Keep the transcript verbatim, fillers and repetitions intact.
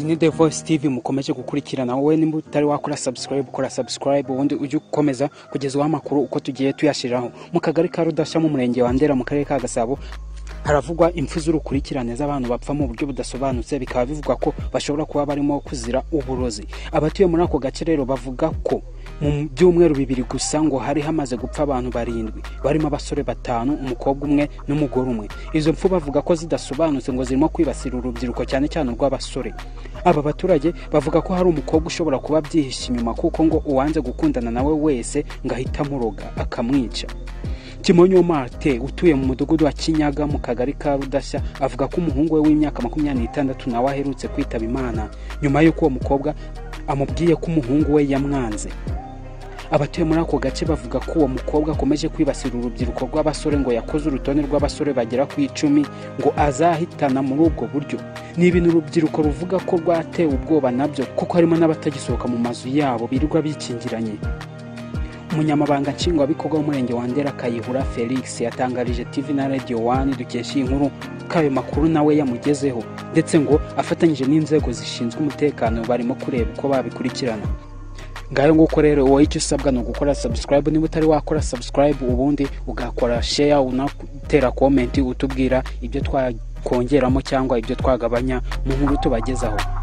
ni The Voice T V mukomeje gukurikirana. Wowe nimba utari wakora subscribe ukora subscribe ubundi uje ukomeza kugeza amakuru uko tugiye tuyashiraho. Mu kagari ka Rudashya mu murenge wa Ndera mu karere ka Gasabo haravugwa impfu z'urukurikirane z'abantu bapfa mu buryo budasobanutse, bikaba bivugwa ko bashobora kuba barimo kuzira uburozi. Abatuye muri ako gace rero bavuga ko mu byumweru bibiri gusa ngo hari hamaze gupfa abantu barindwi, barimo abasore batanu, umukobwa umwe n'umugore umwe. Izo mpfu bavuga ko zidasobanutse ngo zirimo kwibasira urubyiruko cyane cyane rw'abasore. Aba baturage bavuga ko hari umukobwa ushobora kuba byihishe inyuma kuko ngo uwanze gukundana nawe wese ngahita muroga akamwica. Kimonyo Marte utuye mu mudugudu wa Kinyaga mu kagari ka Rudashya avuga ko umuhungu we w'imyaka makumyabiri n'itandatu nawe aherutse kwitaba Imana nyuma y'uko uwo mukobwa amubwiye ko umuhungu we yamwanze. Abatuye muri ako gace bavuga ko uwo mukobwa akomeje kwibasira urubyiruko rw'abasore, ngo yakoze urutonde rw'abasore bagera ku icumi ngo azahitana muri ubwo buryo. Ni ibintu urubyiruko ruvuga ko rwatewe ubwoba nabyo kuko harimo n'abatagisohoka mu mazu yabo birirwa bikingiranye. Umunyamabanga nshingwabikorwa w'umurenge wa Ndera Kayihura Felix yatangarije T V na Radio one dukesha inkuru kayo makuru nawe yamugezeho, ndetse ngo afatanyije n'inzego zishinzwe umutekano barimo kureba uko babikurikirana. Ngayo nguko rero wowe icyo usabwa no gukora subscribe, niba utari wakora subscribe ubundi ugakora share unatera comment utubwira ibyo twakongeramo cyangwa ibyo twagabanya mu nkuru tubagezaho.